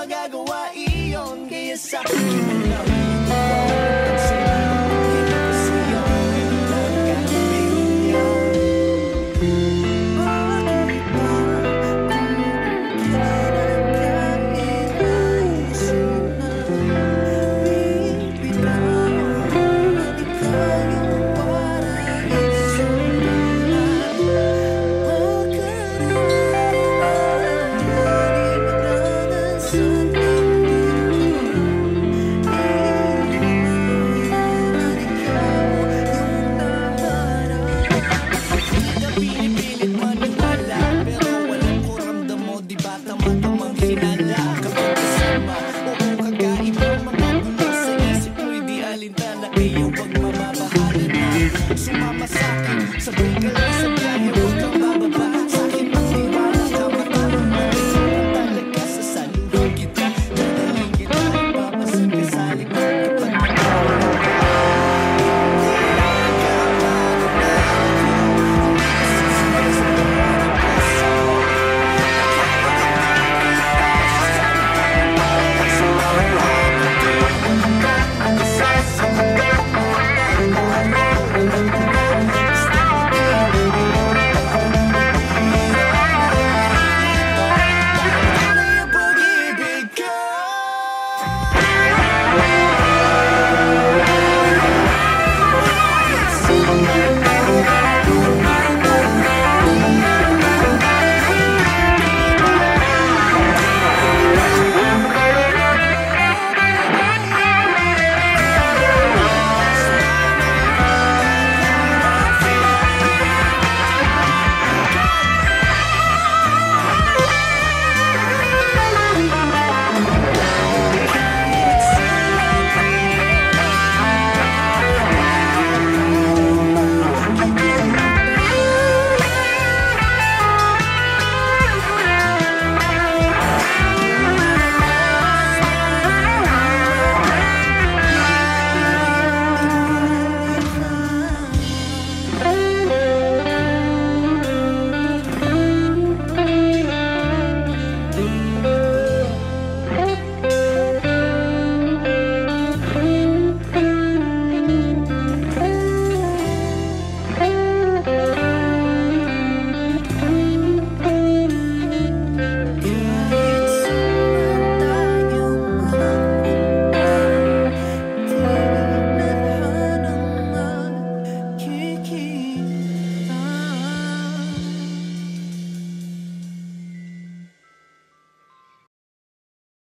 magagawa iyon. Kaya sa akin mo lang ito pansin mo, hindi kasi yun nagkakabing yan. Bakit ba kung kailan kahit naisip na bibitaw at ikaw yung paraiso naman. Huwag ka naman maniniranan sa tingin ko. Iiwan ikaw yung naharap. Di ka pinipilit maniwala, pero walang kuramdam mo, di ba tama-tama?